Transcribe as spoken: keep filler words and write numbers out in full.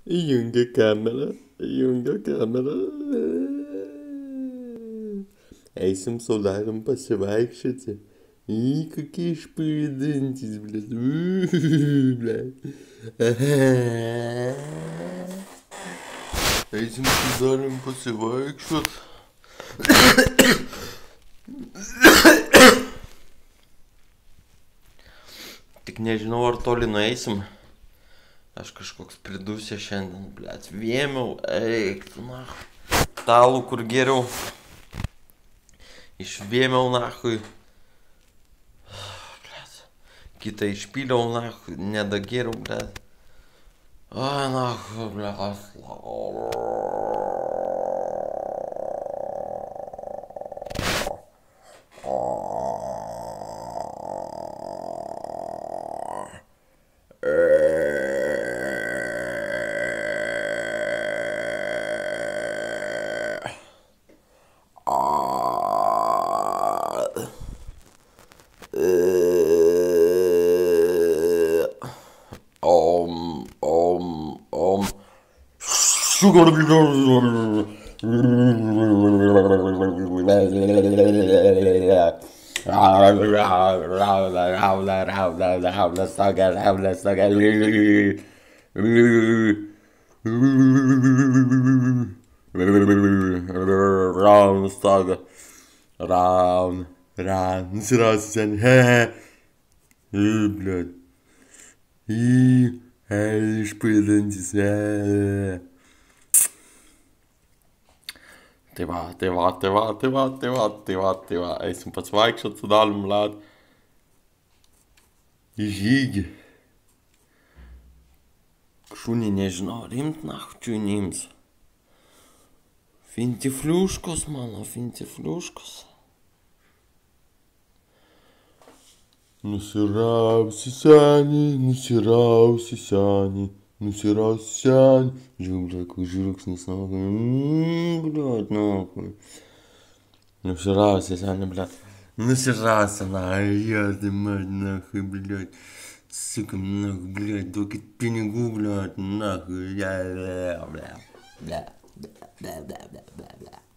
Įjungia kamerą, įjungia kamerą. Eisim sau darom pasivaikščioti. Į, kokie išpažįdantys, blėt. Blėt. Eisim sau darom pasivaikščioti. Tik nežinau, ar toli nueisim. Aš kažkoks pridusė šiandien, blėt. Vėmiau, eik, tu, na. Talų, kur geriau. Išvėmiau, nahui. Blėt. Kitą išpyliau, nahui. Nedagėriau, blėt. Ai, nahui, blėt. Om, om, om. Raun, staga. Raun, raun. Nusirausi sen, hehe. Blėt. Į, išpaidantis, hehe. Tai va, tai va, tai va, tai va, tai va, tai va, tai va. Eisim pasivaikščiot su dalim, blėt. Į žygį. Šunį nežinau, rimt nachtijų neims. Fintifliuškos, mano, fintifliuškos. Nusirausi senį, nusirausi senį, nusirausi senį. Žiūrėk, žvilgsnis, nahui. Mmm, blėt, nahui. Nusirausi senį, blėt. Nusirausi, nahui, jėdai, man, nahui, blėt. Sukam, nahui, blėt, duokit pinigų, blėt, nahui, blėt, blėt, blėt, blėt, blėt, blėt, blėt, blėt.